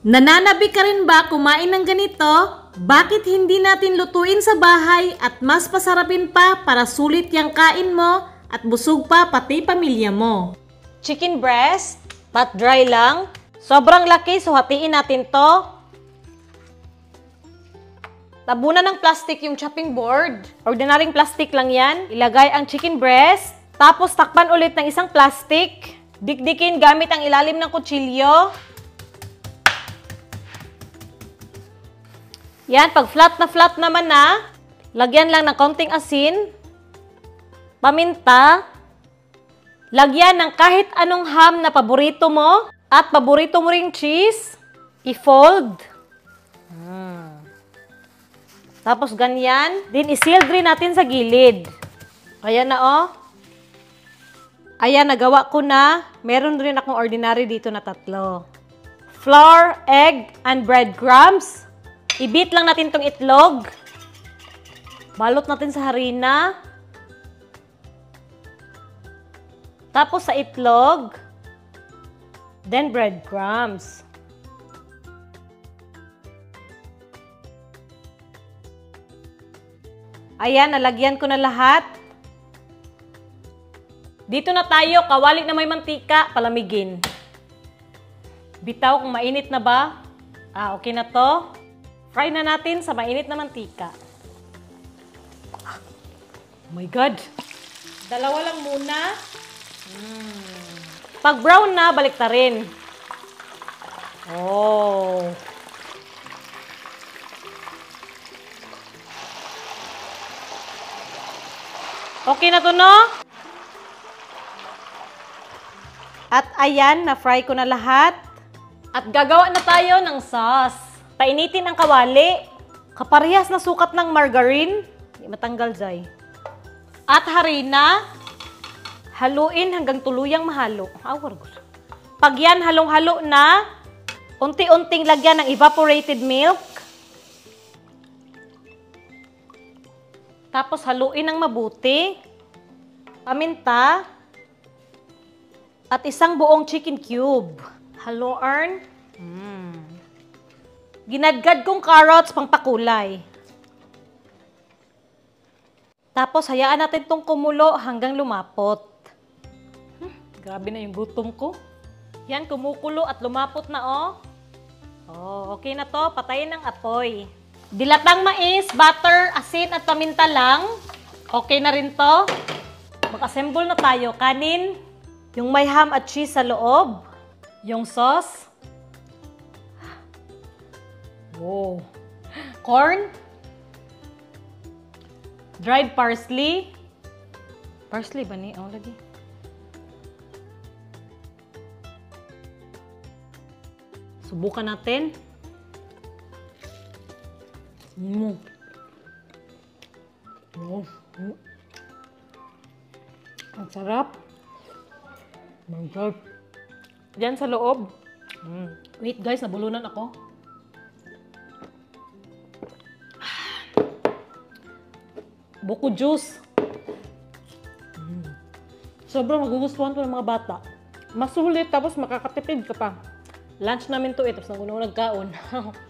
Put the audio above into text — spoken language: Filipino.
Nananabi ka rin ba kumain ng ganito? Bakit hindi natin lutuin sa bahay at mas pasarapin pa para sulit yung kain mo at busog pa pati pamilya mo? Chicken breast, pat dry lang. Sobrang laki, so hatiin natin to. Tabunan ng plastic yung chopping board. Ordinaryong plastic lang yan. Ilagay ang chicken breast. Tapos takpan ulit ng isang plastic. Dikdikin gamit ang ilalim ng kutsilyo. Yan, pag flat naman na, lagyan lang ng konting asin, paminta, lagyan ng kahit anong ham na paborito mo, at paborito mo ring cheese, i-fold. Tapos ganyan, din i-seal rin natin sa gilid. Ayan na oh. Ayan, nagawa ko na. Meron rin akong ordinary dito na 3. Flour, egg, and breadcrumbs. I-beat lang natin tong itlog. Balot natin sa harina. Tapos sa itlog. Then breadcrumbs. Ayan, nalagyan ko na lahat. Dito na tayo, kawali na may mantika, palamigin. Bitaw kung mainit na ba? Okay na to. Fry na natin sa mainit na mantika. Oh my God! Dalawa lang muna. Pag brown na, balik ta rin. Oh! Okay na to, no? At ayan, na-fry ko na lahat. At gagawa na tayo ng sauce. Painitin ang kawali. Kaparehas na sukat ng margarine. Hindi matanggal, Zay. At harina. Haluin hanggang tuluyang mahalo. Pag yan halong-halo na, unti-unting lagyan ng evaporated milk. Tapos haluin ng mabuti. Paminta. At isang buong chicken cube. Haluan. Ginadgad kong carrots pang pakulay. Tapos hayaan natin tong kumulo hanggang lumapot. Grabe na yung gutom ko. Yan, kumukulo at lumapot na oh. Okay na to. Patayin ng apoy. Dilatang mais, butter, asin at paminta lang. Okay na rin to. Mag-assemble na tayo. Kanin, yung may ham at cheese sa loob. Yung sauce. Wow. Corn. Dried parsley. Parsley ba ni? Lagi. Subukan natin. Ang sarap. My God. Diyan sa loob. Wait guys, nabulunan ako. Buko juice. Sobrang magugustuhan to ng mga bata. Masulit tapos makakatipid ka pa. Lunch namin to tapos nagkaon.